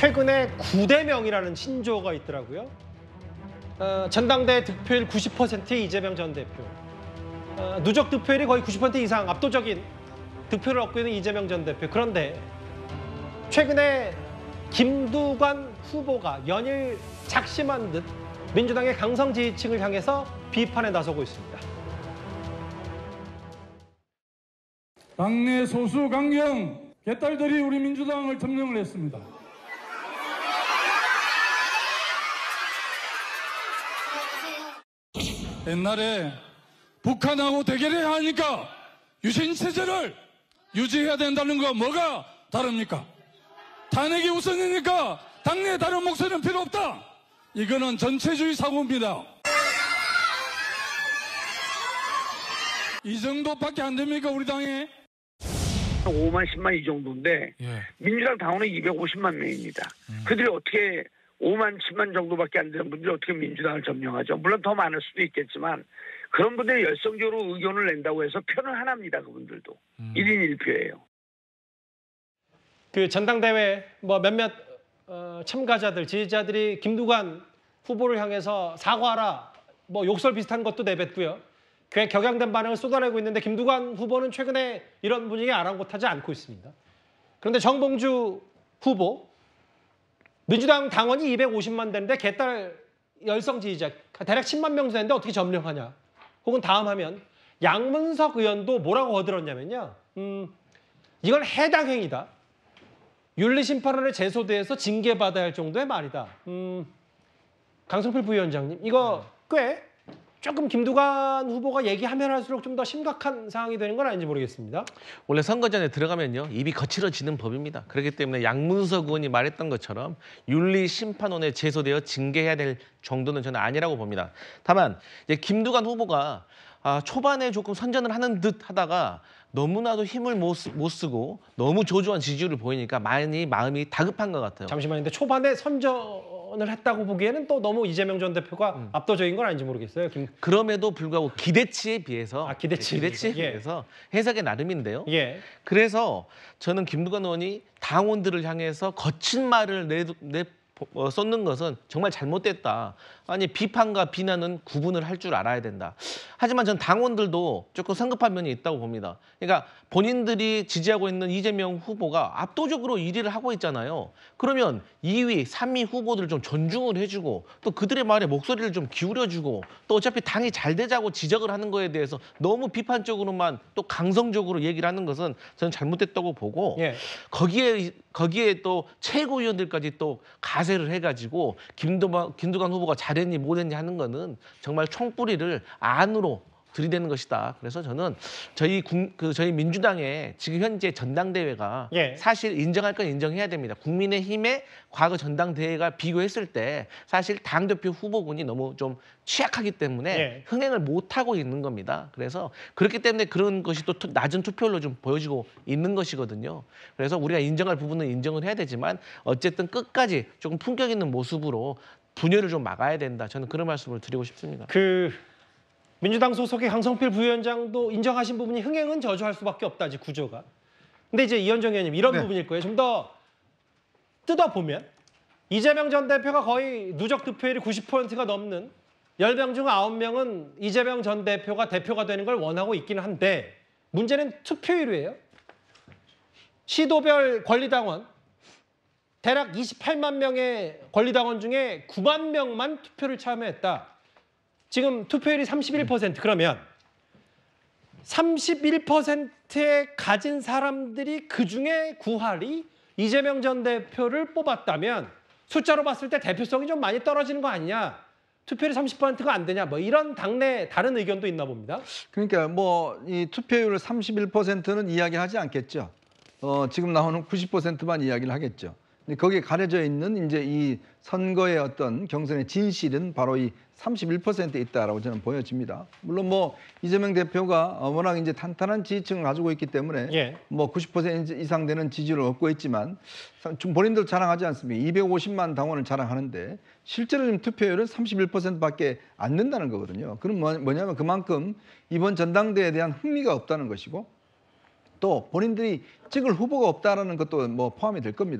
최근에 9대명이라는 신조어가 있더라고요. 전당대회 득표율 90%의 이재명 전 대표. 누적 득표율이 거의 90% 이상 압도적인 득표를 얻고 있는 이재명 전 대표. 그런데 최근에 김두관 후보가 연일 작심한 듯 민주당의 강성 지지층을 향해서 비판에 나서고 있습니다. 당내 소수 강경 개딸들이 우리 민주당을 점령을 했습니다. 옛날에 북한하고 대결해야 하니까 유신 체제를 유지해야 된다는 거 뭐가 다릅니까? 탄핵이 우선이니까 당내 다른 목소리는 필요 없다. 이거는 전체주의 사고입니다. 이 정도밖에 안 됩니까 우리 당에? 5만 10만 이 정도인데 민주당 당원은 250만 명입니다. 그들이 어떻게 5만 10만 정도밖에 안 되는 분들이 어떻게 민주당을 점령하죠? 물론 더 많을 수도 있겠지만 그런 분들이 열성적으로 의견을 낸다고 해서 표는 하나입니다. 그분들도 1인 1표예요. 그 전당대회 몇몇 참가자들, 지지자들이 김두관 후보를 향해서 사과하라, 욕설 비슷한 것도 내뱉고요. 꽤 격양된 반응을 쏟아내고 있는데 김두관 후보는 최근에 이런 분위기에 아랑곳하지 않고 있습니다. 그런데 정봉주 후보, 민주당 당원이 250만 되는데 개딸 열성 지지자 대략 10만 명 되는데 어떻게 점령하냐. 혹은 다음 하면 양문석 의원도 뭐라고 거들었냐면요. 이건 해당 행위다. 윤리심판원에 제소돼서 징계받아야 할 정도의 말이다. 강성필 부위원장님, 이거 꽤 조금 김두관 후보가 얘기하면 할수록 좀 더 심각한 상황이 되는 건 아닌지 모르겠습니다. 원래 선거 전에 들어가면요, 입이 거칠어지는 법입니다. 그렇기 때문에 양문석 의원이 말했던 것처럼 윤리심판원에 제소되어 징계해야 될 정도는 저는 아니라고 봅니다. 다만 이제 김두관 후보가 초반에 조금 선전을 하는 듯 하다가 너무나도 힘을 못 쓰고 너무 조조한 지지율을 보이니까 많이 마음이 다급한 것 같아요. 잠시만요. 근데 초반에 선전을 했다고 보기에는 또 너무 이재명 전 대표가 압도적인 건 아닌지 모르겠어요. 그럼에도 불구하고 기대치에 비해서 기대치에 비해서 해석의 나름인데요. 예. 그래서 저는 김두관 의원이 당원들을 향해서 거친 말을 쏟는 것은 정말 잘못됐다. 아니, 비판과 비난은 구분을 할 줄 알아야 된다. 하지만 전 당원들도 조금 성급한 면이 있다고 봅니다. 그러니까 본인들이 지지하고 있는 이재명 후보가 압도적으로 1위를 하고 있잖아요. 그러면 2위, 3위 후보들을 좀 존중을 해주고 또 그들의 말에 목소리를 좀 기울여주고 또 어차피 당이 잘 되자고 지적을 하는 거에 대해서 너무 비판적으로만 또 강성적으로 얘기를 하는 것은 저는 잘못됐다고 보고 거기에 또 최고위원들까지 또 가세를 해가지고 김두관 후보가 잘했니 못했니 하는 거는 정말 총뿌리를 안으로 들이대는 것이다. 그래서 저는 저희 민주당의 지금 현재 전당대회가 사실 인정할 건 인정해야 됩니다. 국민의힘의 과거 전당대회가 비교했을 때 사실 당대표 후보군이 너무 좀 취약하기 때문에 흥행을 못하고 있는 겁니다. 그래서 그렇기 때문에 그런 것이 또 낮은 투표율로 좀 보여지고 있는 것이거든요. 그래서 우리가 인정할 부분은 인정을 해야 되지만 어쨌든 끝까지 조금 품격 있는 모습으로 분열을 좀 막아야 된다. 저는 그런 말씀을 드리고 싶습니다. 민주당 소속의 강성필 부위원장도 인정하신 부분이 흥행은 저조할 수밖에 없다, 구조가. 근데 이제 이현정 의원님 이런 부분일 거예요. 좀 더 뜯어보면 이재명 전 대표가 거의 누적 득표율이 90%가 넘는 10명 중 9명은 이재명 전 대표가 대표가 되는 걸 원하고 있기는 한데 문제는 투표율이에요. 시도별 권리당원 대략 28만 명의 권리당원 중에 9만 명만 투표를 참여했다. 지금 투표율이 31%. 그러면 31%에 가진 사람들이 그중에 9할이 이재명 전 대표를 뽑았다면 숫자로 봤을 때 대표성이 좀 많이 떨어지는 거 아니냐. 투표율이 30%가 안 되냐. 이런 당내 다른 의견도 있나 봅니다. 그러니까 이 투표율 31%는 이야기하지 않겠죠. 지금 나오는 90%만 이야기를 하겠죠. 거기에 가려져 있는 이제 이 선거의 어떤 경선의 진실은 바로 이 31%에 있다라고 저는 보여집니다. 물론 이재명 대표가 워낙 이제 탄탄한 지지층을 가지고 있기 때문에 90% 이상 되는 지지를 얻고 있지만 좀 본인들 자랑하지 않습니까? 250만 당원을 자랑하는데 실제로 지금 투표율은 31%밖에 안 된다는 거거든요. 그럼 뭐냐면 그만큼 이번 전당대회에 대한 흥미가 없다는 것이고 또 본인들이 찍을 후보가 없다라는 것도 포함이 될 겁니다.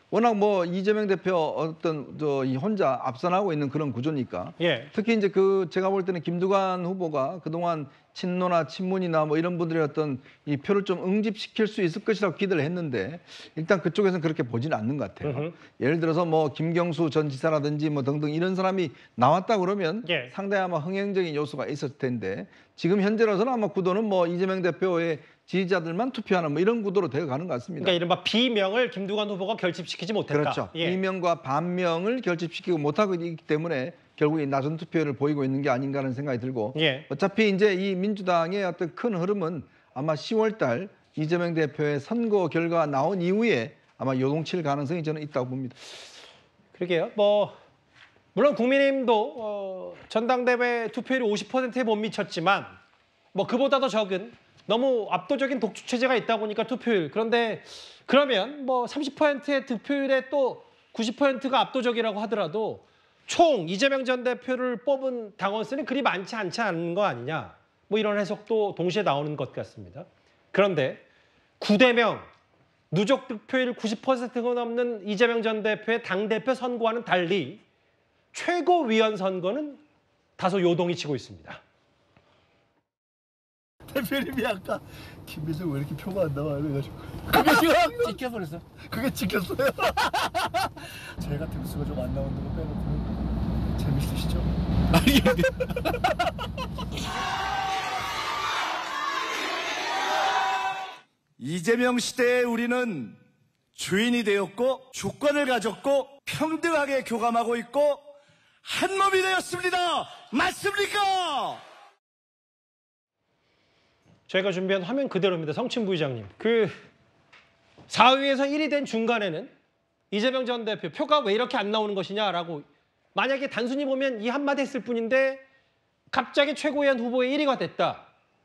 워낙 뭐 이재명 대표 어떤 이 혼자 앞선하고 있는 그런 구조니까. 예. 특히 이제 제가 볼 때는 김두관 후보가 그동안 친노나 친문이나 뭐 이런 분들의 어떤 이 표를 좀 응집시킬 수 있을 것이라고 기대를 했는데 일단 그쪽에서는 그렇게 보지는 않는 것 같아요. 예를 들어서 뭐 김경수 전 지사라든지 뭐 등등 이런 사람이 나왔다 그러면 예. 상당히 아마 흥행적인 요소가 있었을 텐데 지금 현재로서는 아마 구도는 뭐 이재명 대표의 지지자들만 투표하는 뭐 이런 구도로 되어 가는 것 같습니다. 그러니까 이른바 비명을 김두관 후보가 결집시키지 못했다. 그렇죠. 예. 이명과 반명을 결집시키고 못하고 있기 때문에 결국 이 낮은 투표율을 보이고 있는 게 아닌가 하는 생각이 들고 예. 어차피 이제 이 민주당의 어떤 큰 흐름은 아마 10월 달 이재명 대표의 선거 결과가 나온 이후에 아마 요동칠 가능성이 저는 있다고 봅니다. 그러게요. 뭐 물론 국민의힘도 전당대회 투표율이 50%에 못 미쳤지만 뭐 그보다 더 적은 너무 압도적인 독주 체제가 있다 보니까 투표율. 그런데 그러면 뭐 30%의 득표율에 또 90%가 압도적이라고 하더라도 총 이재명 전 대표를 뽑은 당원 수는 그리 많지 않은 거 아니냐. 뭐 이런 해석도 동시에 나오는 것 같습니다. 그런데 9대0 누적 득표율 90%가 넘는 이재명 전 대표의 당대표 선거와는 달리 최고위원 선거는 다소 요동이 치고 있습니다. 대표님이 아까 김민석 왜 이렇게 표가 안 나와 이래가지고 그게 지금 찍혀버렸어. 그게 찍혔어요. 제가 등수가 좀 안 나오는 거 빼놓고 재밌으시죠? 이재명 시대에 우리는 주인이 되었고 주권을 가졌고 평등하게 교감하고 있고 한 몸이 되었습니다. 맞습니까? 저희가 준비한 화면 그대로입니다. 성침 부의장님. 그 4위에서 1위 된 중간에는 이재명 전 대표 표가 왜 이렇게 안 나오는 것이냐라고 만약에 단순히 보면 이 한마디 했을 뿐인데 갑자기 최고위원 후보의 1위가 됐다.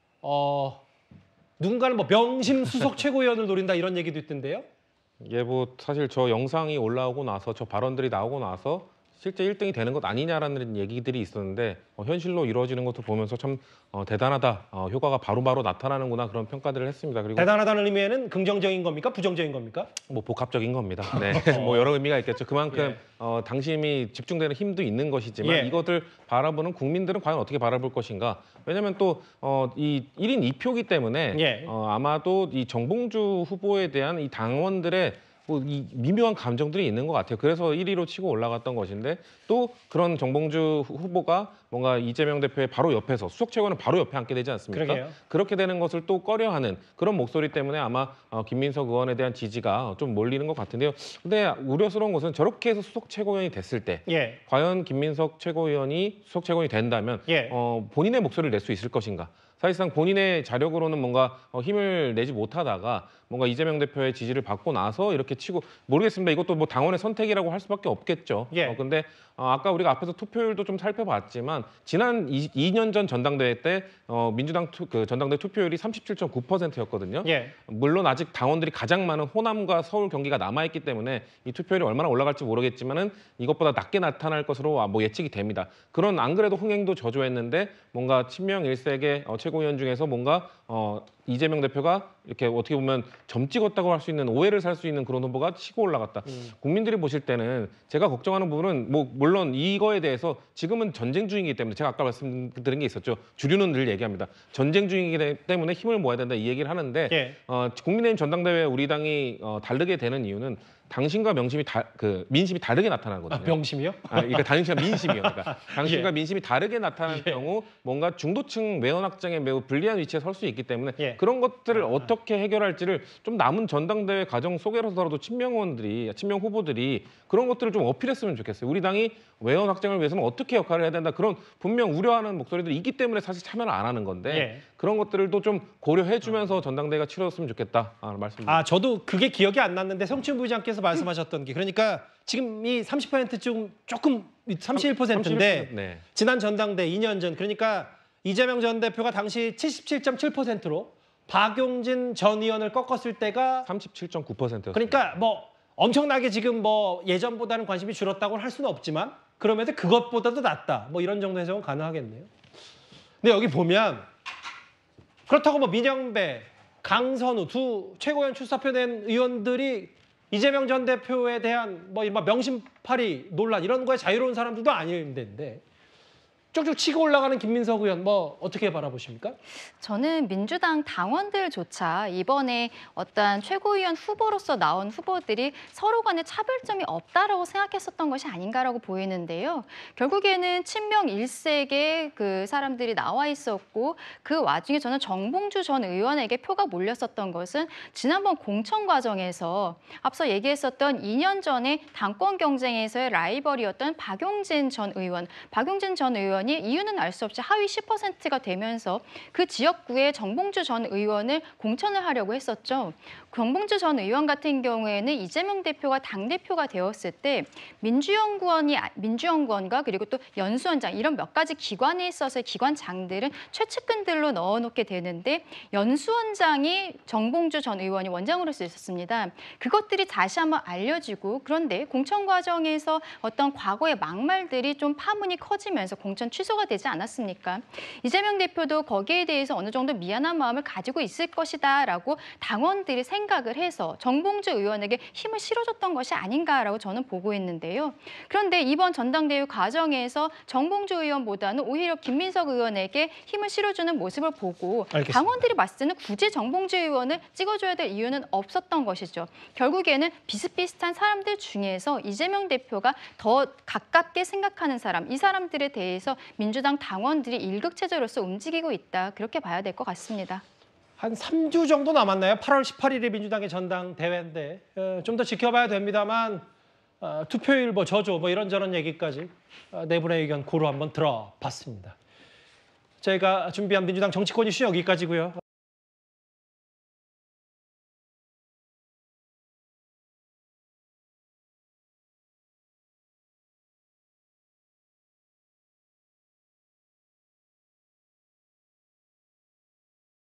누군가는 뭐 명심 수석 최고위원을 노린다 이런 얘기도 있던데요. 예, 뭐 사실 저 영상이 올라오고 나서 저 발언들이 나오고 나서 실제 1등이 되는 것 아니냐라는 얘기들이 있었는데 현실로 이루어지는 것도 보면서 참 대단하다, 효과가 바로바로 나타나는구나 그런 평가들을 했습니다. 그리고 대단하다는 의미에는 긍정적인 겁니까? 부정적인 겁니까? 뭐 복합적인 겁니다. 네, 뭐 여러 의미가 있겠죠. 그만큼 예. 당심이 집중되는 힘도 있는 것이지만 예. 이것을 바라보는 국민들은 과연 어떻게 바라볼 것인가? 왜냐하면 또 이 1인 2표기 때문에 예. 아마도 이 정봉주 후보에 대한 이 당원들의 뭐 이 미묘한 감정들이 있는 것 같아요. 그래서 1위로 치고 올라갔던 것인데 또 그런 정봉주 후보가 뭔가 이재명 대표의 바로 옆에서 수석 최고는 바로 옆에 앉게 되지 않습니까? 그러게요. 그렇게 되는 것을 또 꺼려하는 그런 목소리 때문에 아마 김민석 의원에 대한 지지가 좀 몰리는 것 같은데요. 근데 우려스러운 것은 저렇게 해서 수석 최고위원이 됐을 때 예. 과연 김민석 최고위원이 수석 최고위원이 된다면 예. 본인의 목소리를 낼 수 있을 것인가? 사실상 본인의 자력으로는 뭔가 힘을 내지 못하다가 뭔가 이재명 대표의 지지를 받고 나서 이렇게 치고 모르겠습니다. 이것도 뭐 당원의 선택이라고 할 수밖에 없겠죠. 예. 근데 아까 우리가 앞에서 투표율도 좀 살펴봤지만 지난 2년 전 전당대회 때 민주당 전당대회 투표율이 37.9%였거든요. 예. 물론 아직 당원들이 가장 많은 호남과 서울, 경기가 남아있기 때문에 이 투표율이 얼마나 올라갈지 모르겠지만은 이것보다 낮게 나타날 것으로 뭐 예측이 됩니다. 그런 안 그래도 흥행도 저조했는데 뭔가 친명 일색의 최고위원 중에서 뭔가 이재명 대표가 이렇게 어떻게 보면 점 찍었다고 할 수 있는 오해를 살 수 있는 그런 후보가 치고 올라갔다. 국민들이 보실 때는 제가 걱정하는 부분은 뭐 물론 이거에 대해서 지금은 전쟁 중이기 때문에 제가 아까 말씀드린 게 있었죠. 주류는 늘 얘기합니다. 전쟁 중이기 때문에 힘을 모아야 된다 이 얘기를 하는데 예. 국민의힘 전당대회 우리 당이 다르게 되는 이유는 당신과 민심이 다르게 나타나거든요. 명심이요? 그러니까 당신과 민심이요. 그러니까 당신과 예. 민심이 다르게 나타날 예. 경우 뭔가 중도층 외연 확장에 매우 불리한 위치에 설 수 있기 때문에 예. 그런 것들을 어떻게 해결할지를 좀 남은 전당대회 과정 속에서라도 친명 후보들이 그런 것들을 좀 어필했으면 좋겠어요. 우리 당이 외연 확장을 위해서는 어떻게 역할을 해야 된다. 그런 분명 우려하는 목소리들이 있기 때문에 사실 참여를 안 하는 건데 예. 그런 것들도 좀 고려해주면서 전당대회가 치러졌으면 좋겠다 말씀드립니다. 저도 그게 기억이 안 났는데 성춘 부의장께서 말씀하셨던 게 그러니까 지금 이 30%좀 조금 31%인데 31%, 네. 지난 전당대 2년 전 그러니까 이재명 전 대표가 당시 77.7%로 박용진 전 의원을 꺾었을 때가 37.9%였습니다. 그러니까 뭐 엄청나게 지금 뭐 예전보다는 관심이 줄었다고 할 수는 없지만 그럼에도 그것보다도 낫다. 뭐 이런 정도 해석은 가능하겠네요. 근데 여기 보면 그렇다고 뭐 민영배, 강선우 두 최고위원 출사표 낸 의원들이 이재명 전 대표에 대한 뭐 이른바 명심팔이 논란 이런 거에 자유로운 사람들도 아닌데 쭉쭉 치고 올라가는 김민석 의원 뭐 어떻게 바라보십니까? 저는 민주당 당원들조차 이번에 어떤 최고위원 후보로서 나온 후보들이 서로 간에 차별점이 없다라고 생각했었던 것이 아닌가라고 보이는데요. 결국에는 친명 일색의 그 사람들이 나와 있었고 그 와중에 저는 정봉주 전 의원에게 표가 몰렸었던 것은 지난번 공천 과정에서 앞서 얘기했었던 2년 전에 당권 경쟁에서의 라이벌이었던 박용진 전 의원이 이유는 알 수 없이 하위 10%가 되면서 그 지역구에 정봉주 전 의원을 공천을 하려고 했었죠. 정봉주 전 의원 같은 경우에는 이재명 대표가 당대표가 되었을 때 민주연구원과 그리고 또 연수원장 이런 몇 가지 기관에 있어서의 기관장들은 최측근들로 넣어놓게 되는데 연수원장이 정봉주 전 의원이 원장으로서 있었습니다. 그것들이 다시 한번 알려지고 그런데 공천 과정에서 어떤 과거의 막말들이 좀 파문이 커지면서 공천 취소가 되지 않았습니까? 이재명 대표도 거기에 대해서 어느 정도 미안한 마음을 가지고 있을 것이다라고 당원들이 생각을 해서 정봉주 의원에게 힘을 실어줬던 것이 아닌가라고 저는 보고 있는데요. 그런데 이번 전당대회 과정에서 정봉주 의원보다는 오히려 김민석 의원에게 힘을 실어주는 모습을 보고 알겠습니다. 당원들이 봤을 때는 굳이 정봉주 의원을 찍어줘야 될 이유는 없었던 것이죠. 결국에는 비슷비슷한 사람들 중에서 이재명 대표가 더 가깝게 생각하는 사람, 이 사람들에 대해서 민주당 당원들이 일극체제로서 움직이고 있다. 그렇게 봐야 될 것 같습니다. 한 3주 정도 남았나요? 8월 18일이 민주당의 전당대회인데 좀 더 지켜봐야 됩니다만 투표율 뭐 저조 뭐 이런저런 얘기까지 내분의 의견 고루 한번 들어봤습니다. 저희가 준비한 민주당 정치권 이슈 여기까지고요.